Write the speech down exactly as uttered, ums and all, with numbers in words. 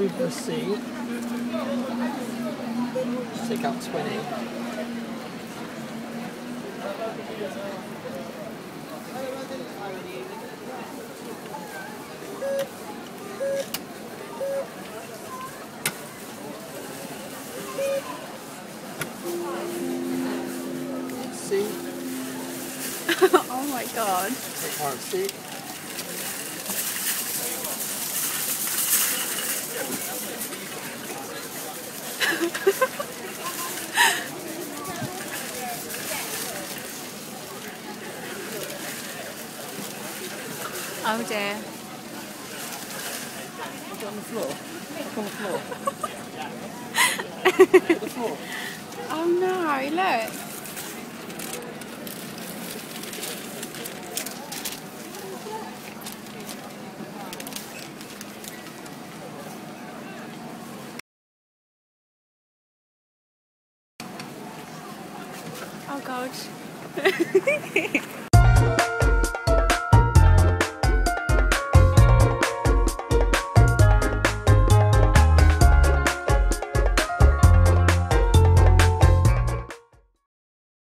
move the seat. Take out twenty. Seat. Oh my god. Take part seat. Oh dear. Look on the floor. Look on the floor. Look at the floor. Oh no, look. Oh god.